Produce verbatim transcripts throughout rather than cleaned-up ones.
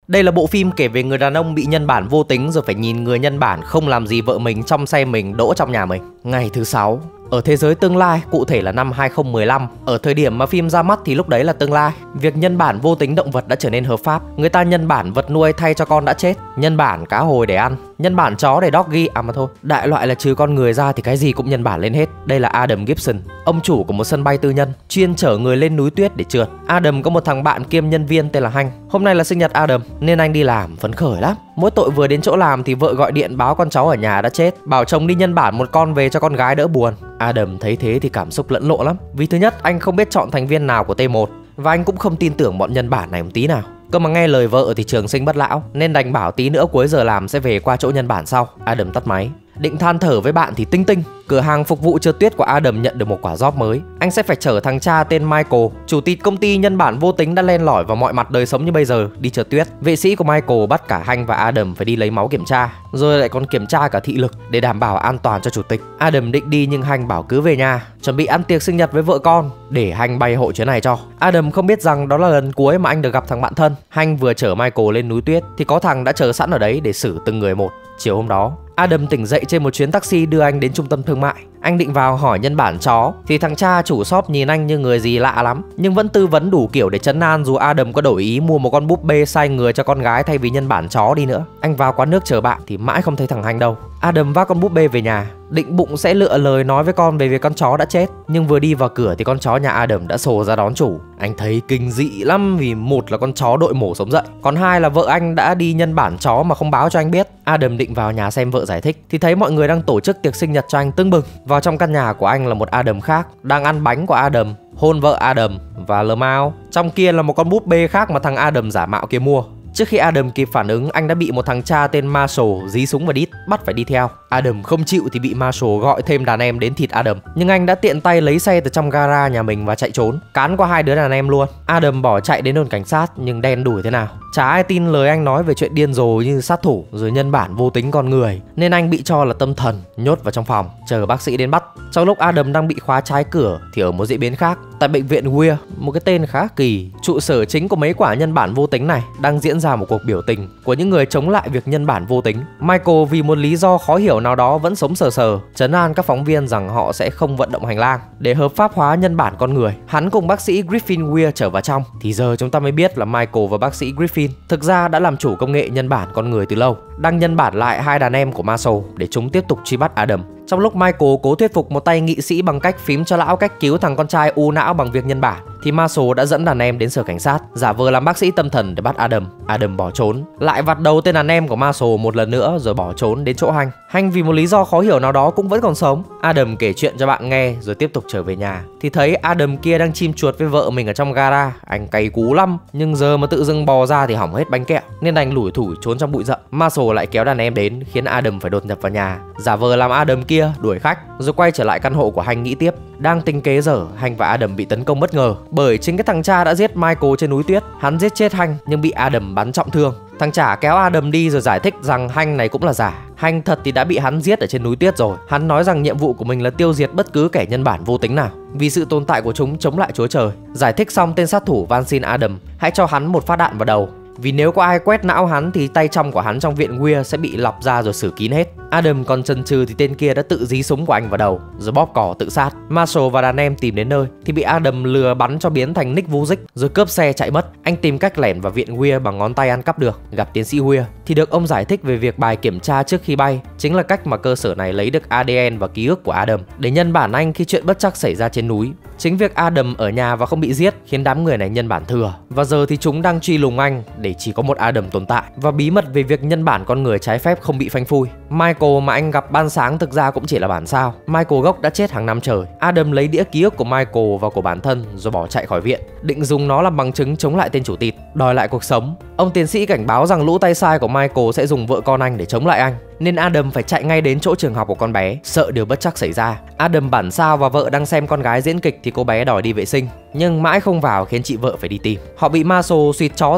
Đây là bộ phim kể về người đàn ông bị nhân bản vô tính rồi phải nhìn người nhân bản không làm gì vợ mình trong xe mình đỗ trong nhà mình. Ngày thứ sáu. Ở thế giới tương lai, cụ thể là năm hai không một lăm, ở thời điểm mà phim ra mắt thì lúc đấy là tương lai. Việc nhân bản vô tính động vật đã trở nên hợp pháp. Người ta nhân bản vật nuôi thay cho con đã chết, nhân bản cá hồi để ăn, nhân bản chó để doggy, à mà thôi. Đại loại là trừ con người ra thì cái gì cũng nhân bản lên hết. Đây là Adam Gibson, ông chủ của một sân bay tư nhân, chuyên chở người lên núi tuyết để trượt. Adam có một thằng bạn kiêm nhân viên tên là Hank. Hôm nay là sinh nhật Adam nên anh đi làm phấn khởi lắm. Mỗi tội vừa đến chỗ làm thì vợ gọi điện báo con cháu ở nhà đã chết, bảo chồng đi nhân bản một con về cho con gái đỡ buồn. Adam thấy thế thì cảm xúc lẫn lộn lắm. Vì thứ nhất, anh không biết chọn thành viên nào của T một, và anh cũng không tin tưởng bọn nhân bản này một tí nào. Cơ mà nghe lời vợ thì trường sinh bất lão, nên đành bảo tí nữa cuối giờ làm sẽ về qua chỗ nhân bản sau. Adam tắt máy, định than thở với bạn thì tinh tinh, cửa hàng phục vụ trượt tuyết của Adam nhận được một quả job mới. Anh sẽ phải chở thằng cha tên Michael, chủ tịch công ty nhân bản vô tính đã len lỏi vào mọi mặt đời sống như bây giờ, đi trượt tuyết. Vệ sĩ của Michael bắt cả Hank và Adam phải đi lấy máu kiểm tra, rồi lại còn kiểm tra cả thị lực để đảm bảo an toàn cho chủ tịch. Adam định đi nhưng Hank bảo cứ về nhà, chuẩn bị ăn tiệc sinh nhật với vợ con để Hank bay hộ chuyến này cho. Adam không biết rằng đó là lần cuối mà anh được gặp thằng bạn thân. Hank vừa chở Michael lên núi tuyết thì có thằng đã chờ sẵn ở đấy để xử từng người một. Chiều hôm đó, Adam tỉnh dậy trên một chuyến taxi đưa anh đến trung tâm thương mại. Anh định vào hỏi nhân bản chó thì thằng cha chủ shop nhìn anh như người gì lạ lắm, nhưng vẫn tư vấn đủ kiểu để trấn an dù Adam có đổi ý mua một con búp bê sai người cho con gái thay vì nhân bản chó đi nữa. Anh vào quán nước chờ bạn thì mãi không thấy thằng Hank đâu. Adam vác con búp bê về nhà, định bụng sẽ lựa lời nói với con về việc con chó đã chết, nhưng vừa đi vào cửa thì con chó nhà Adam đã sồ ra đón chủ. Anh thấy kinh dị lắm vì một là con chó đội mổ sống dậy, còn hai là vợ anh đã đi nhân bản chó mà không báo cho anh biết. Adam định vào nhà xem vợ giải thích thì thấy mọi người đang tổ chức tiệc sinh nhật cho anh tưng bừng. Vào trong căn nhà của anh là một Adam khác đang ăn bánh của Adam, hôn vợ Adam và lờ mao. Trong kia là một con búp bê khác mà thằng Adam giả mạo kia mua. Trước khi Adam kịp phản ứng, anh đã bị một thằng cha tên Marshall dí súng và đít, bắt phải đi theo. Adam không chịu thì bị Marshall gọi thêm đàn em đến thịt Adam, nhưng anh đã tiện tay lấy xe từ trong gara nhà mình và chạy trốn, cán qua hai đứa đàn em luôn. Adam bỏ chạy đến đồn cảnh sát nhưng đen đủi thế nào chả ai tin lời anh nói về chuyện điên rồ như sát thủ rồi nhân bản vô tính con người, nên anh bị cho là tâm thần, nhốt vào trong phòng chờ bác sĩ đến bắt. Trong lúc Adam đang bị khóa trái cửa thì ở một diễn biến khác, tại bệnh viện Weir, một cái tên khá kỳ, trụ sở chính của mấy quả nhân bản vô tính này, đang diễn ra một cuộc biểu tình của những người chống lại việc nhân bản vô tính. Michael vì một lý do khó hiểu nào đó vẫn sống sờ sờ, trấn an các phóng viên rằng họ sẽ không vận động hành lang để hợp pháp hóa nhân bản con người. Hắn cùng bác sĩ Griffin Weir trở vào trong thì giờ chúng ta mới biết là Michael và bác sĩ Griffin thực ra đã làm chủ công nghệ nhân bản con người từ lâu, đang nhân bản lại hai đàn em của Marshall để chúng tiếp tục truy bắt Adam. Trong lúc Michael cố thuyết phục một tay nghị sĩ bằng cách phím cho lão cách cứu thằng con trai u não bằng việc nhân bản, thì Marshall đã dẫn đàn em đến sở cảnh sát, giả vờ làm bác sĩ tâm thần để bắt Adam. Adam bỏ trốn, lại vặt đầu tên đàn em của Marshall một lần nữa rồi bỏ trốn đến chỗ Hank. Hank vì một lý do khó hiểu nào đó cũng vẫn còn sống. Adam kể chuyện cho bạn nghe rồi tiếp tục trở về nhà thì thấy Adam kia đang chim chuột với vợ mình ở trong gara. Anh cay cú lắm, nhưng giờ mà tự dưng bò ra thì hỏng hết bánh kẹo, nên đành lủi thủi trốn trong bụi rậm. Marshall lại kéo đàn em đến khiến Adam phải đột nhập vào nhà, giả vờ làm Adam kia đuổi khách, rồi quay trở lại căn hộ của Hank nghĩ tiếp. Đang tính kế dở, Hank và Adam bị tấn công bất ngờ bởi chính cái thằng cha đã giết Michael trên núi tuyết. Hắn giết chết Hank nhưng bị Adam bắn trọng thương. Thằng chả kéo Adam đi rồi giải thích rằng Hank này cũng là giả. Hank thật thì đã bị hắn giết ở trên núi tuyết rồi. Hắn nói rằng nhiệm vụ của mình là tiêu diệt bất cứ kẻ nhân bản vô tính nào vì sự tồn tại của chúng chống lại Chúa Trời. Giải thích xong, tên sát thủ van xin Adam hãy cho hắn một phát đạn vào đầu, vì nếu có ai quét não hắn thì tay trong của hắn trong viện Weir sẽ bị lọc ra rồi xử kín hết. Adam còn chần chừ thì tên kia đã tự dí súng của anh vào đầu rồi bóp cò tự sát. Marshall và đàn em tìm đến nơi thì bị Adam lừa bắn cho biến thành Nick Vujicic rồi cướp xe chạy mất. Anh tìm cách lẻn vào viện Weir bằng ngón tay ăn cắp được, gặp tiến sĩ Weir thì được ông giải thích về việc bài kiểm tra trước khi bay chính là cách mà cơ sở này lấy được a đê en và ký ức của Adam để nhân bản anh khi chuyện bất trắc xảy ra trên núi. Chính việc Adam ở nhà và không bị giết khiến đám người này nhân bản thừa, và giờ thì chúng đang truy lùng anh để chỉ có một Adam tồn tại, và bí mật về việc nhân bản con người trái phép không bị phanh phui. Michael mà anh gặp ban sáng thực ra cũng chỉ là bản sao. Michael gốc đã chết hàng năm trời. Adam lấy đĩa ký ức của Michael và của bản thân rồi bỏ chạy khỏi viện, định dùng nó làm bằng chứng chống lại tên chủ tịt, đòi lại cuộc sống. Ông tiến sĩ cảnh báo rằng lũ tay sai của Michael sẽ dùng vợ con anh để chống lại anh, nên Adam phải chạy ngay đến chỗ trường học của con bé, sợ điều bất trắc xảy ra. Adam bản sao và vợ đang xem con gái diễn kịch thì cô bé đòi đi vệ sinh, nhưng mãi không vào khiến chị vợ phải đi tìm. Họ bị Marshall suýt chó ra đuổi.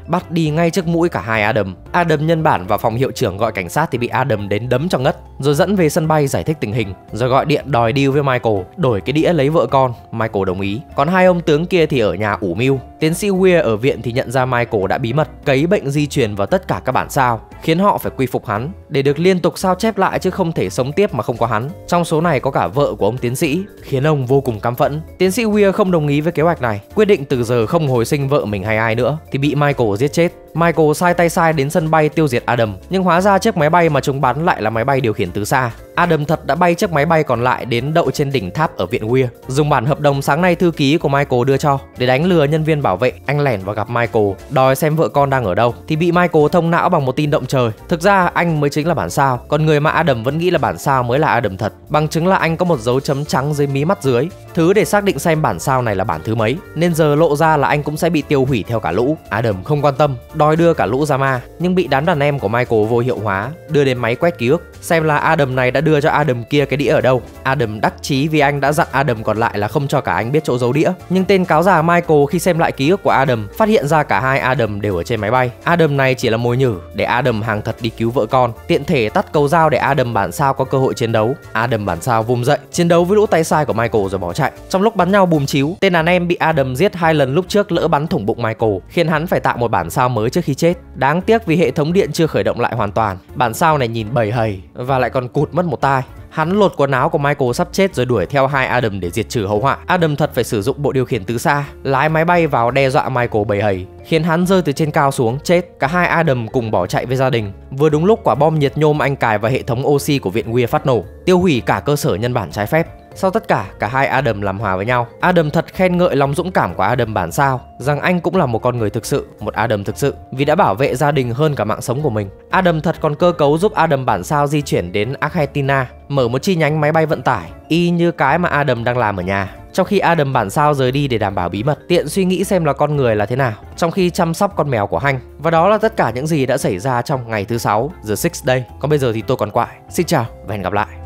bắt đi ngay trước mũi cả hai Adam. Adam nhân bản vào phòng hiệu trưởng gọi cảnh sát thì bị Adam đến đấm cho ngất, rồi dẫn về sân bay giải thích tình hình, rồi gọi điện đòi deal với Michael, đổi cái đĩa lấy vợ con. Michael đồng ý. Còn hai ông tướng kia thì ở nhà ủ mưu. Tiến sĩ Weir ở viện thì nhận ra Michael đã bí mật cấy bệnh di truyền vào tất cả các bản sao, khiến họ phải quy phục hắn để được liên tục sao chép lại, chứ không thể sống tiếp mà không có hắn. Trong số này có cả vợ của ông tiến sĩ, khiến ông vô cùng căm phẫn. Tiến sĩ Weir không đồng ý với kế hoạch này, quyết định từ giờ không hồi sinh vợ mình hay ai nữa, thì bị Michael giết chết. Michael sai tay sai đến sân bay tiêu diệt Adam, nhưng hóa ra chiếc máy bay mà chúng bắn lại là máy bay điều khiển từ xa. Adam thật đã bay chiếc máy bay còn lại đến đậu trên đỉnh tháp ở viện Weir, dùng bản hợp đồng sáng nay thư ký của Michael đưa cho để đánh lừa nhân viên bảo vệ. Anh lẻn vào gặp Michael, đòi xem vợ con đang ở đâu, thì bị Michael thông não bằng một tin động trời. Thực ra anh mới chính là bản sao, còn người mà Adam vẫn nghĩ là bản sao mới là Adam thật. Bằng chứng là anh có một dấu chấm trắng dưới mí mắt dưới, thứ để xác định xem bản sao này là bản thứ mấy, nên giờ lộ ra là anh cũng sẽ bị tiêu hủy theo cả lũ. Adam không quan tâm, đòi đưa cả lũ ra ma, nhưng bị đám đàn em của Michael vô hiệu hóa, đưa đến máy quét ký ức xem là Adam này đã đưa cho Adam kia cái đĩa ở đâu. Adam đắc chí vì anh đã dặn Adam còn lại là không cho cả anh biết chỗ giấu đĩa. Nhưng tên cáo già Michael khi xem lại ký ức của Adam, phát hiện ra cả hai Adam đều ở trên máy bay. Adam này chỉ là mồi nhử để Adam hàng thật đi cứu vợ con, tiện thể tắt cầu dao để Adam bản sao có cơ hội chiến đấu. Adam bản sao vùng dậy chiến đấu với lũ tay sai của Michael rồi bỏ chạy. Trong lúc bắn nhau bùm chíu, tên đàn em bị Adam giết hai lần lúc trước lỡ bắn thủng bụng Michael, khiến hắn phải tạo một bản sao mới trước khi chết. Đáng tiếc vì hệ thống điện chưa khởi động lại hoàn toàn, bản sao này nhìn bầy hầy và lại còn cụt mất một tai. Hắn lột quần áo của Michael sắp chết rồi đuổi theo hai Adam để diệt trừ hậu họa. Adam thật phải sử dụng bộ điều khiển từ xa, lái máy bay vào đe dọa Michael bầy hầy, khiến hắn rơi từ trên cao xuống chết. Cả hai Adam cùng bỏ chạy với gia đình. Vừa đúng lúc quả bom nhiệt nhôm anh cài vào hệ thống oxy của viện Weir phát nổ, tiêu hủy cả cơ sở nhân bản trái phép. Sau tất cả, cả hai Adam làm hòa với nhau. Adam thật khen ngợi lòng dũng cảm của Adam bản sao, rằng anh cũng là một con người thực sự, một Adam thực sự, vì đã bảo vệ gia đình hơn cả mạng sống của mình. Adam thật còn cơ cấu giúp Adam bản sao di chuyển đến Argentina, mở một chi nhánh máy bay vận tải, y như cái mà Adam đang làm ở nhà. Trong khi Adam bản sao rời đi để đảm bảo bí mật, tiện suy nghĩ xem là con người là thế nào, trong khi chăm sóc con mèo của Hank. Và đó là tất cả những gì đã xảy ra trong ngày thứ sáu, The Sixth Day. Còn bây giờ thì tôi còn quại. Xin chào và hẹn gặp lại.